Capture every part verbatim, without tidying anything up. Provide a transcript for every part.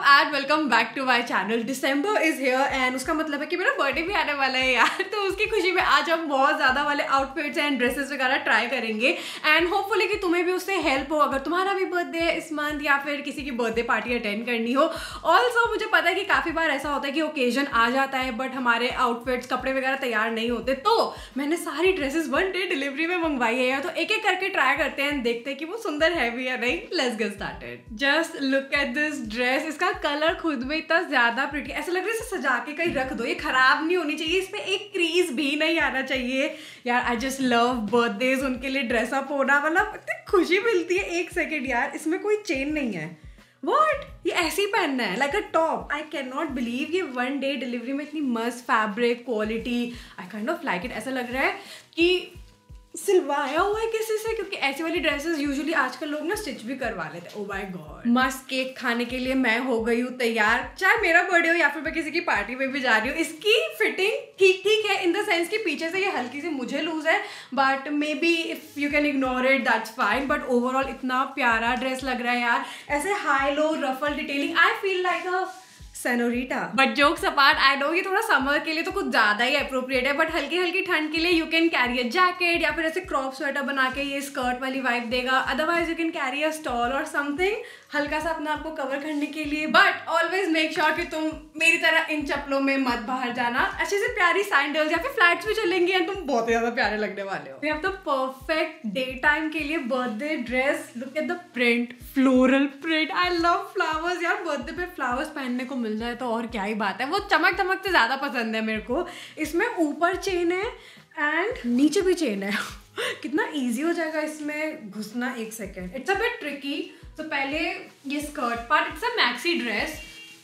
And welcome back to my channel. December is here and उसका मतलब है कि मेरा बर्थडे भी आने वाला है यार। तो उसकी खुशी में आज हम बहुत ज़्यादा वाले आउटफिट्स एंड ड्रेसेस वगैरह ट्राई करेंगे एंड होपफुली कि तुम्हें भी उससे हेल्प हो अगर तुम्हारा भी बर्थडे है इस मंथ या फिर किसी की बर्थडे पार्टी अटेंड करनी हो। ऑल्सो मुझे पता है कि काफ़ी बार ऐसा होता है कि ओकेजन आ जाता है बट हमारे आउटफिट्स कपड़े वगैरह तैयार नहीं होते, तो मैंने सारी ड्रेसेस वन डे डिलीवरी में मंगवाई है। तो एक एक करके ट्राई करते हैं, देखते हैं कि वो सुंदर है भी या नहीं। Let's get started. Just look at this dress. इसका कलर खुद में इतना ज्यादा प्रिटी, ऐसा लग रहा है इसे सजा के कहीं रख दो, ये खराब नहीं होनी चाहिए, इस पे एक क्रीज भी नहीं आना चाहिए यार। आई जस्ट लव बर्थडेज, उनके लिए ड्रेसअप होना, मतलब इतनी खुशी मिलती है। एक सेकेंड यार, इसमें कोई चेन नहीं है। What? ये ऐसे ही पहनना है like a top. I can not believe ये वन डे डिलीवरी में इतनी मस्त fabric quality. I kind of like it. ऐसा लग रहा है कि सिलवाया हुआ है किसी से, क्योंकि ऐसी वाली ड्रेसेस यूजुअली आजकल लोग ना स्टिच भी करवा लेते हैं। Oh my God. मस्त केक खाने के लिए मैं हो गई हूँ तैयार, चाहे मेरा बर्थडे हो या फिर मैं किसी की पार्टी में भी जा रही हूँ। इसकी फिटिंग ठीक ठीक है इन द सेंस कि पीछे से ये हल्की सी मुझे लूज है, but maybe if you can ignore it that's fine. But overall इतना प्यारा ड्रेस लग रहा है यार, ऐसे high low ruffle detailing. I feel like a senorita. But jokes apart, I know ये थोड़ा समर के लिए तो कुछ ज्यादा ही अप्रोप्रिएट है, बट हल्की हल्की ठंड के लिए you can carry a jacket या फिर ऐसे क्रॉप स्वेटर बना के ये स्कर्ट वाली वाइब देगा। Otherwise you can carry a stole और समथिंग हल्का सा अपने आप को कवर करने के लिए। बट ऑलवेज मेक श्योर कि तुम मेरी तरह इन चप्पलों में मत बाहर जाना। अच्छे से प्यारी सैंडल्स या फिर फ्लैट्स भी चलेंगी एंड तुम बहुत ज्यादा प्यारे लगने वाले हो। We have the perfect day time के लिए birthday dress. Look at the print, floral print. I love flowers यार, बर्थडे पे फ्लावर्स पहनने को मिल जाए तो और क्या ही बात है। वो चमक चमक से ज्यादा पसंद है मेरे को। इसमें ऊपर चेन है एंड नीचे भी चेन है। कितना इजी हो जाएगा इसमें घुसना। एक second, it's a bit tricky. तो पहले ये skirt part, it's a maxi dress,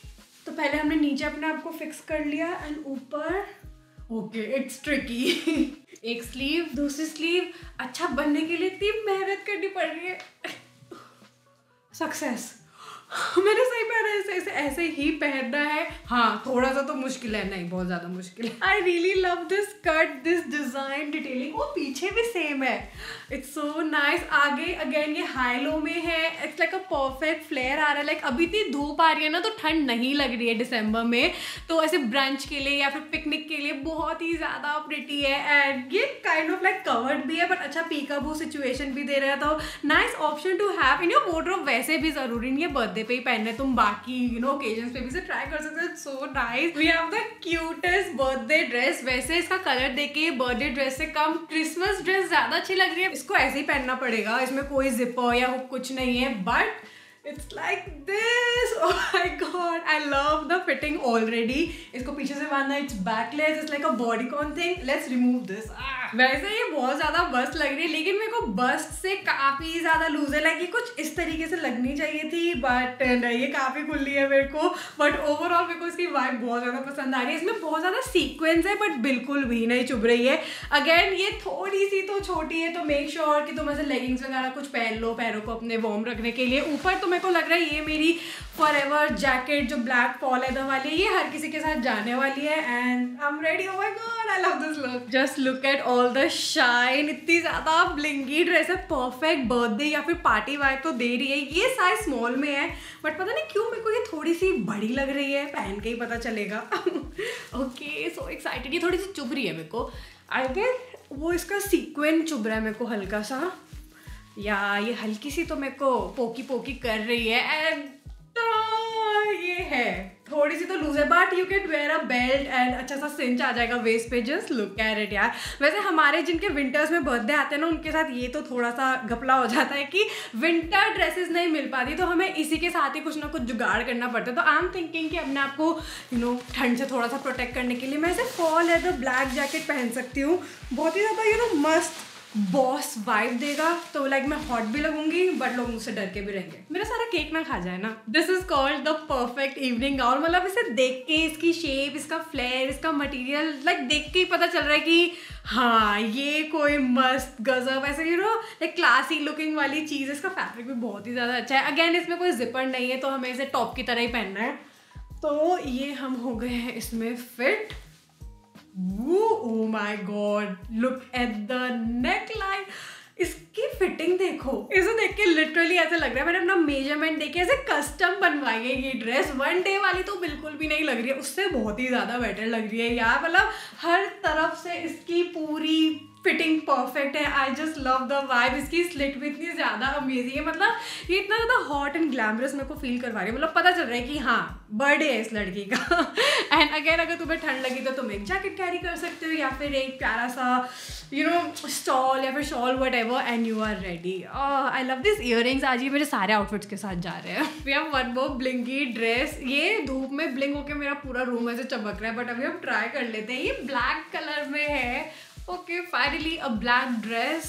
तो पहले हमने नीचे अपने आप को फिक्स कर लिया एंड ऊपर ओके इट्स ट्रिकी। एक स्लीव, दूसरी स्लीव अच्छा बनने के लिए इतनी मेहनत करनी पड़ रही है। सक्सेस। मैंने सही पहना है, ऐसे ऐसे ऐसे ही पहनना है। हाँ थोड़ा सा तो मुश्किल है, नहीं बहुत ज्यादा मुश्किल है। I really love this cut, this design detailing. वो पीछे भी सेम है, इट्स सो नाइस। आगे अगेन ये हाई लो में है, it's like a perfect flare आ रहा है। लाइक अभी इतनी धूप आ रही है ना तो ठंड नहीं लग रही है दिसंबर में, तो ऐसे ब्रंच के लिए या फिर पिकनिक के लिए बहुत ही ज्यादा प्रिटी है। एंड ये काइंड ऑफ लाइक कवर्ड भी है बट अच्छा पीकाबू सिचुएशन भी दे रहा है, तो nice option to have in your wardrobe. वैसे भी जरूरी नहीं है बर्थडे पे ही पहनने, तुम बाकी यू नो ओकेजन्स पे भी से ट्राई कर सकते हो। So nice. We have the cutest birthday dress. वैसे इसका कलर देखे बर्थडे ड्रेस से कम क्रिसमस ड्रेस ज्यादा अच्छी लग रही है। इसको ऐसे ही पहनना पड़ेगा, इसमें कोई जिपर या हुक कुछ नहीं है, but it's like this. Oh my God, I love the fitting already. इसको पीछे से बांधना, it's backless, it's like a bodycon thing. Let's remove this. वैसे ये बहुत ज्यादा बस्ट लग रही है, लेकिन मेरे को बस्ट से काफी ज्यादा लूज है। लाइक ये कुछ इस तरीके से लगनी चाहिए थी, बट नहीं, ये काफी खुली है मेरे को। बट ओवरऑल मेरे को इसकी वाइब बहुत ज्यादा पसंद आ रही है। इसमें बहुत ज्यादा सीक्वेंस है बट बिल्कुल भी नहीं चुभ रही है। अगेन ये थोड़ी सी तो छोटी है, तो मेक श्योर sure कि तुम ऐसे लेगिंग्स वगैरह कुछ पहन लो पैरों को अपने वार्म रखने के लिए। ऊपर तो मेरे को लग रहा है ये मेरी फॉरएवर जैकेट जो ब्लैक फॉल लेदर वाली है, ये हर किसी के साथ जाने वाली है and I am ready. Oh my God, I love this look. Just look at all the shine. इतनी ज्यादा ब्लिंगी ड्रेस है, परफेक्ट बर्थडे या फिर पार्टी वाइब तो दे रही है। ये साइज स्मॉल में है बट पता नहीं क्यों मेरे को ये थोड़ी सी बड़ी लग रही है, पहन के ही पता चलेगा। Okay so excited. ये थोड़ी सी चुभ रही है मेरे को। आई गेट वो इसका सीक्वेंस चुभ रहा है मेरे को हल्का सा, या ये हल्की सी तो मेरे को पोकी पोकी कर रही है। एंड ये है थोड़ी सी तो लूज है, but you can wear a belt and अच्छा सा सिंच आ जाएगा वेस्ट पे। जस्ट लुक एट इट यार। वैसे हमारे जिनके विंटर्स में बर्थडे आते हैं ना, उनके साथ ये तो थोड़ा सा घपला हो जाता है कि विंटर ड्रेसेस नहीं मिल पाती, तो हमें इसी के साथ ही कुछ ना कुछ जुगाड़ करना पड़ता है। तो आई एम थिंकिंग कि अपने आप को यू नो ठंड से थोड़ा सा प्रोटेक्ट करने के लिए मैं ऐसे फॉल लेदर ब्लैक जैकेट पहन सकती हूँ। बहुत ही ज़्यादा यू नो मस्त बॉस वाइब देगा, तो लाइक मैं हॉट भी लगूंगी बट लोग मुझसे डर के भी रहेंगे, मेरा सारा केक ना खा जाए ना। This is called the perfect evening gown. मतलब इसे देख के, इसकी शेप, इसका फ्लेयर, इसका मटेरियल लाइक देख के ही पता चल रहा है कि हाँ ये कोई मस्त गजब ऐसे you know like classy looking वाली चीज़ है। इसका फैब्रिक भी बहुत ही ज़्यादा अच्छा है। अगेन इसमें कोई जिपर नहीं है, तो हमें इसे टॉप की तरह ही पहनना है। तो ये हम हो गए हैं इसमें फिट। Oh my God! Look at the neckline. इसकी फिटिंग देखो, इसे देख के लिटरली ऐसा लग रहा है मैंने अपना मेजरमेंट देके ऐसे कस्टम बनवा पाएंगे ये ड्रेस। वन डे वाली तो बिल्कुल भी नहीं लग रही है, उससे बहुत ही ज़्यादा बेटर लग रही है यार। मतलब हर तरफ से इसकी पूरी फिटिंग परफेक्ट है। I just love the vibe. इसकी स्लिट भी इतनी ज़्यादा अमेजिंग है, मतलब ये इतना ज़्यादा हॉट एंड ग्लैमरस मेरे को फील करवा रही है। मतलब पता चल रहा है कि हाँ बर्थडे है इस लड़की का। एंड अगेन अगर तुम्हें ठंड लगी तो तुम एक जैकेट कैरी कर सकते हो या फिर एक प्यारा सा यू नो स्टॉल या फिर shawl whatever and you are ready. I love this earrings. आज ये मेरे सारे आउटफिट्स के साथ जा रहे हैं। We have one more blinky dress. ये धूप में ब्लिंक होकर मेरा पूरा रूम ऐसे चमक रहा है, बट अभी हम ट्राई कर लेते हैं। ये ब्लैक कलर में है। Okay finally a black dress.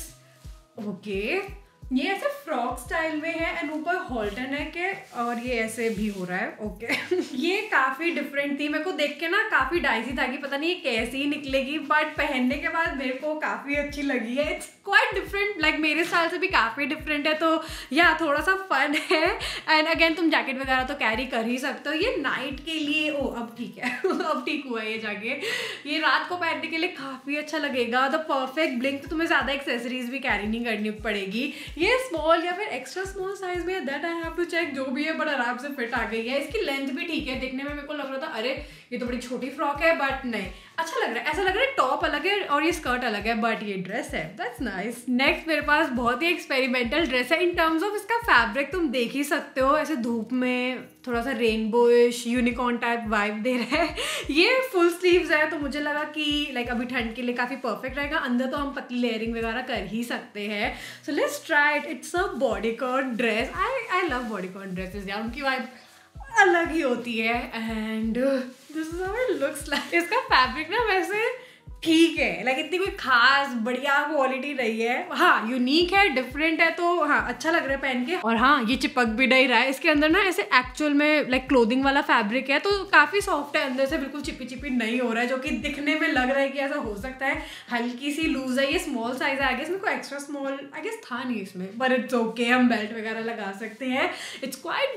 Okay ये ऐसे फ्रॉक स्टाइल में है एंड ऊपर हॉल्टन है के और ये ऐसे भी हो रहा है। Okay okay. ये काफ़ी डिफरेंट थी। मेरे को देख के ना काफ़ी डाइसी था कि पता नहीं ये कैसी निकलेगी, बट पहनने के बाद मेरे को काफ़ी अच्छी लगी है। इट्स क्वाइट डिफरेंट, लाइक मेरे स्टाइल से भी काफ़ी डिफरेंट है, तो या थोड़ा सा फन है। एंड अगेन तुम जैकेट वगैरह तो कैरी कर ही सकते हो। ये नाइट के लिए ओ अब ठीक है अब ठीक हुआ ये जैकेट। ये रात को पहनने के लिए काफ़ी अच्छा लगेगा। The perfect blink. तो तुम्हें ज़्यादा एक्सेसरीज भी कैरी नहीं करनी पड़ेगी। ये स्मॉल या फिर एक्स्ट्रा स्मॉल साइज में है, that I have to check. जो भी है बड़ा आराम से फिट आ गई है। इसकी लेंथ भी ठीक है। देखने में मेरे को लग रहा था अरे ये तो बड़ी छोटी फ्रॉक है, बट नहीं अच्छा लग रहा है। ऐसा लग रहा है टॉप अलग है और ये स्कर्ट अलग है, बट ये ड्रेस है। That's nice. नेक्स्ट मेरे पास बहुत ही एक्सपेरिमेंटल ड्रेस है। इन टर्म्स ऑफ इसका फैब्रिक तुम देख ही सकते हो, ऐसे धूप में थोड़ा सा रेनबोइश यूनिकॉर्न टाइप वाइब दे रहा है। ये फुल स्लीव्स है, तो मुझे लगा कि लाइक अभी ठंड के लिए काफ़ी परफेक्ट रहेगा। अंदर तो हम पतली लेयरिंग वगैरह कर ही सकते हैं। So let's try it. It's a bodycon dress. I I love bodycon dresses यार, उनकी वाइब अलग ही होती है। And this is how it looks like. इसका फैब्रिक ना वैसे ठीक है, लाइक इतनी कोई खास बढ़िया क्वालिटी नहीं है। हाँ यूनिक है, डिफरेंट है, तो हाँ अच्छा लग रहा है पहन के। और हाँ ये चिपक भी नहीं रहा है। इसके अंदर ना ऐसे एक्चुअल में लाइक क्लोथिंग वाला फैब्रिक है, तो काफ़ी सॉफ्ट है, अंदर से बिल्कुल चिपी चिपी नहीं हो रहा है, जो कि दिखने में लग रहा है कि ऐसा हो सकता है। हल्की सी लूज है। ये स्मॉल साइज है। आई गेस मेरे को एक्स्ट्रा स्मॉल आई गेस था नहीं इसमें, बट इट्स ओके। हम बेल्ट वगैरह लगा सकते हैं। It's quite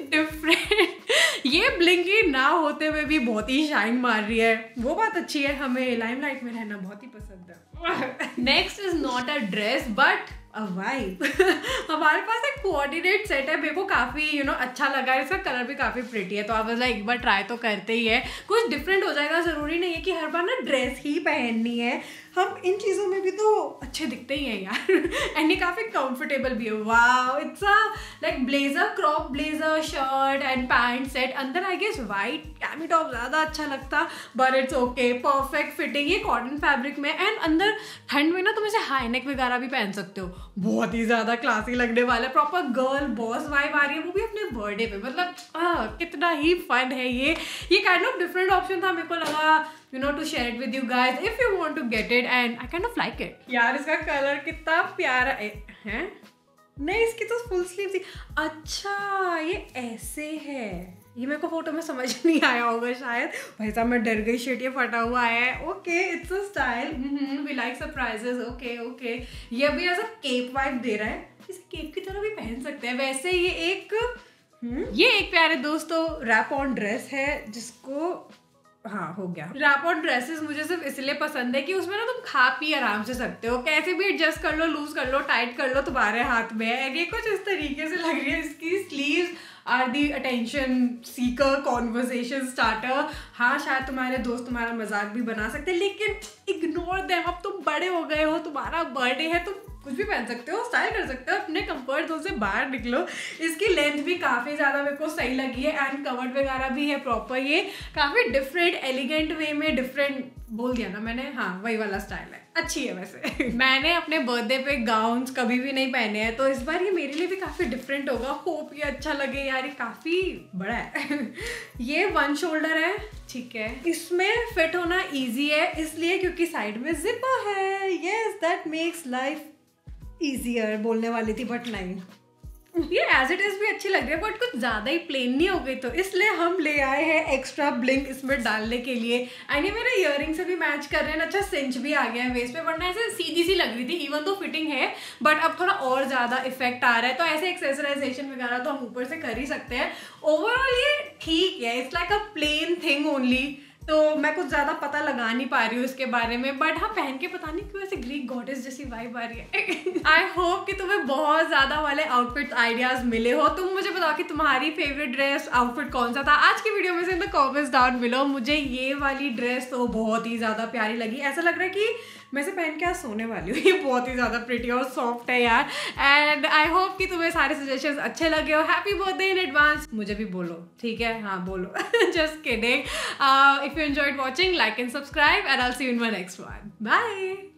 different. ये ब्लिंकी ना होते हुए भी बहुत ही शाइन मार रही है, वो बात अच्छी है। हमें लाइमलाइट में रहना बहुत ही पसंद है। Next is not a dress but a vibe. हमारे पास एक कोऑर्डिनेट सेट है। मेरे को काफ़ी यू नो अच्छा लगा। इसका कलर भी काफ़ी प्रिटी है, तो आप लाइक एक बार ट्राई तो करते ही है। कुछ डिफरेंट हो जाएगा, ज़रूरी नहीं है कि हर बार ना ड्रेस ही पहननी है। हम इन चीज़ों में भी तो अच्छे दिखते ही हैं यार। एंड ये काफ़ी कंफर्टेबल भी है। Wow it's a like blazer, crop blazer shirt and pant set. अंदर I guess white cami top ज़्यादा अच्छा लगता, but it's okay. Perfect fitting. ये कॉटन फैब्रिक में। एंड अंदर ठंड में ना तुम इसे हाई नेक वगैरह भी पहन सकते हो। बहुत ही ज़्यादा क्लासी लगने वाला है। प्रॉपर गर्ल बॉस वाइब आ रही है, वो भी अपने बर्थडे पे। मतलब आ, कितना ही फन है ये। ये काइंड ऑफ डिफरेंट ऑप्शन था। मेरे को लगा you know to share it with you guys if you want to get it and I kind of like it. यार इसका कलर कितना प्यारा है, है? नहीं इसकी तो फुल स्लीव थी। अच्छा ये ऐसे है। ये मेरे को फोटो में समझ नहीं आया होगा शायद। भाई साहब मैं डर गई, शिट ये फटा हुआ है। Okay it's a style. We like surprises. Okay okay ये भी ऐसा केप वाइब दे रहा है। इसे केप की तरह भी पहन सकते हैं। वैसे ये एक हुँ? ये एक प्यारे दोस्तों रैप ऑन ड्रेस है, जिसको हाँ हो गया। रैप ऑन ड्रेसेस मुझे सिर्फ इसलिए पसंद है कि उसमें ना तुम खा पी आराम से सकते हो, कैसे भी एडजस्ट कर लो, लूज कर लो, टाइट कर लो, तुम्हारे हाथ में है। ये कुछ इस तरीके से लग रही है। इसकी sleeves are the attention seeker, conversation starter. हाँ शायद तुम्हारे दोस्त तुम्हारा मजाक भी बना सकते हैं, लेकिन इग्नोर देम। अब तुम बड़े हो गए हो, तुम्हारा बर्थडे है, तुम कुछ भी पहन सकते हो, स्टाइल कर सकते हो, अपने कंफर्ट जोन से बाहर निकलो। इसकी लेंथ भी काफ़ी ज़्यादा मेरे को सही लगी है एंड कवर्ड वगैरह भी है प्रॉपर। ये काफ़ी डिफरेंट एलिगेंट वे में, डिफरेंट बोल दिया ना मैंने, हाँ वही वाला स्टाइल है। अच्छी है वैसे। मैंने अपने बर्थडे पे गाउन्स कभी भी नहीं पहने हैं, तो इस बार ये मेरे लिए भी काफ़ी डिफरेंट होगा। होप ये अच्छा लगे यार। ये काफ़ी बड़ा है। ये वन शोल्डर है, ठीक है। इसमें फिट होना ईजी है इसलिए क्योंकि साइड में जिपर है। Yes that makes life easier बोलने वाली थी, बट नहीं। ये एज इट इज भी अच्छी लग रही है, बट कुछ ज़्यादा ही प्लेन नहीं हो गई, तो इसलिए हम ले आए हैं एक्स्ट्रा ब्लिंक इसमें डालने के लिए। एंड ये मेरे ईयरिंग से भी मैच कर रहे हैं। अच्छा सिंच भी आ गया है वेस्ट पे, वरना ऐसे सीधी सी लग रही थी। इवन तो फिटिंग है, बट अब थोड़ा और ज़्यादा इफेक्ट आ रहा है। तो ऐसे एक्सेसराइजेशन वगैरह तो हम ऊपर से कर ही सकते हैं। ओवरऑल ये ठीक है। It's like a plain thing only, तो मैं कुछ ज़्यादा पता लगा नहीं पा रही हूँ इसके बारे में, बट हाँ पहन के पता नहीं क्यों ऐसे ग्रीक गॉडेस जैसी वाइब आ रही है। आई होप कि तुम्हें बहुत ज़्यादा वाले आउटफिट आइडियाज़ मिले हो। तुम मुझे बताओ कि तुम्हारी फेवरेट ड्रेस आउटफिट कौन सा था आज की वीडियो में से in the comments down below. मुझे ये वाली ड्रेस तो बहुत ही ज़्यादा प्यारी लगी, ऐसा लग रहा है कि मैं से पहन के आज सोने वाली हूँ। ये बहुत ही ज़्यादा प्रिटी और सॉफ्ट है यार। एंड आई होप कि तुम्हें सारे सजेशंस अच्छे लगे हो। Happy birthday in advance. मुझे भी बोलो, ठीक है? हाँ बोलो। Just kidding. If you enjoyed watching, like and subscribe and I will see you in my next one. Bye.